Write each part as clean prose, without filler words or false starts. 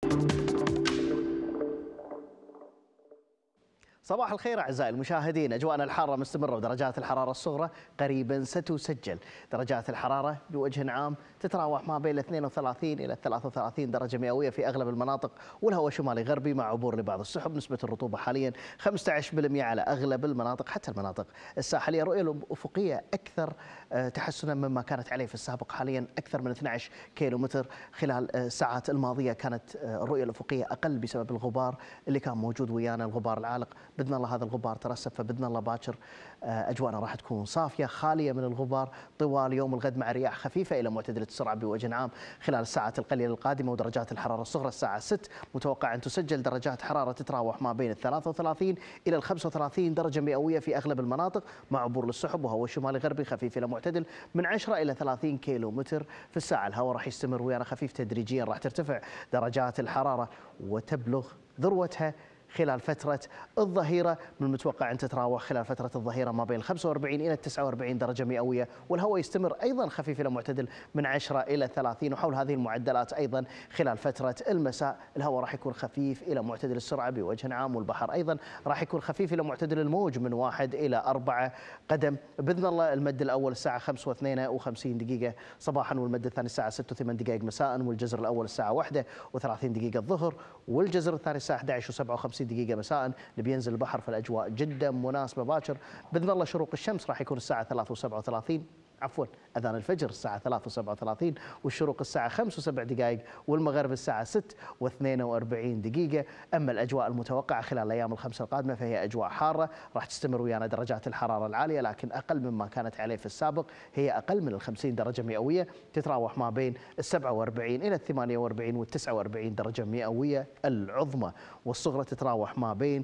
صباح الخير أعزائي المشاهدين. أجواءنا الحارة مستمرة ودرجات الحرارة الصغرى قريبا ستسجل. درجات الحرارة بوجه عام تتراوح ما بين 32 إلى 33 درجة مئوية في أغلب المناطق، والهواء شمالي غربي مع عبور لبعض السحب. نسبة الرطوبة حاليا 15% على أغلب المناطق حتى المناطق الساحلية. الرؤية الأفقية أكثر تحسنا مما كانت عليه في السابق. حاليا أكثر من 12 كيلومتر. خلال الساعات الماضية كانت الرؤية الأفقية أقل بسبب الغبار اللي كان موجود ويانا، الغبار العالق. باذن الله هذا الغبار ترسب، فباذن الله باكر اجواءنا راح تكون صافيه خاليه من الغبار طوال يوم الغد، مع رياح خفيفه الى معتدله السرعه بوجه عام خلال الساعات القليله القادمه. ودرجات الحراره الصغرى الساعه 6 متوقع ان تسجل درجات حراره تتراوح ما بين 33 الى 35 درجه مئويه في اغلب المناطق، مع عبور للسحب وهواء شمالي غربي خفيف الى معتدل من 10 الى 30 كيلو متر في الساعه. الهواء راح يستمر ويانا خفيف تدريجيا، راح ترتفع درجات الحراره وتبلغ ذروتها خلال فترة الظهيرة. من المتوقع أن تتراوح خلال فترة الظهيرة ما بين 45 إلى 49 درجة مئوية، والهواء يستمر أيضا خفيف إلى معتدل من 10 إلى 30. وحول هذه المعدلات أيضا خلال فترة المساء الهواء راح يكون خفيف إلى معتدل السرعة بوجه عام، والبحر أيضا راح يكون خفيف إلى معتدل الموج من 1 إلى 4 قدم. بإذن الله المد الأول الساعة 5:52 دقيقة صباحا، والمد الثاني الساعة 6:08 دقائق مساء، والجزر الأول الساعة 1:30 دقيقة الظهر، والجزر الثاني الساعة 11:57 دقيقة مساء. نبي ينزل البحر، فالأجواء جدا مناسبة باكر. بإذن الله شروق الشمس راح يكون الساعة 3:37، عفوا أذان الفجر الساعة 3:37، والشروق الساعة 5:07 دقائق، والمغرب الساعة 6:42 دقيقة. أما الأجواء المتوقعة خلال الأيام الخمسة القادمة فهي أجواء حارة، راح تستمر ويانا درجات الحرارة العالية لكن أقل مما كانت عليه في السابق. هي أقل من 50 درجة مئوية، تتراوح ما بين 47 إلى 48 و 49 درجة مئوية العظمى، والصغرى تتراوح ما بين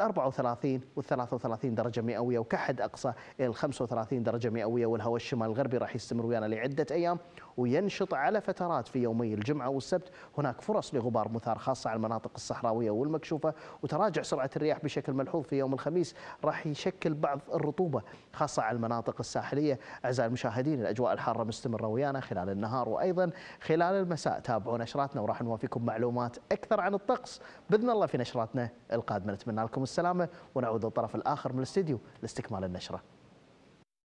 34 و 33 درجة مئوية، وكحد أقصى إلى 35 درجة مئوية. والهواء الشمال الغربي راح يستمر ويانا لعدة أيام وينشط على فترات في يومي الجمعة والسبت. هناك فرص لغبار مثار خاصة على المناطق الصحراوية والمكشوفة، وتراجع سرعة الرياح بشكل ملحوظ في يوم الخميس راح يشكل بعض الرطوبة خاصة على المناطق الساحلية. أعزائي المشاهدين الأجواء الحارة مستمرة ويانا خلال النهار وأيضا خلال المساء. تابعوا نشراتنا وراح نوافيكم معلومات أكثر عن الطقس بإذن الله في نشراتنا القادمة. نتمنى لكم السلامة ونعود للطرف الآخر من الاستديو لاستكمال النشرة.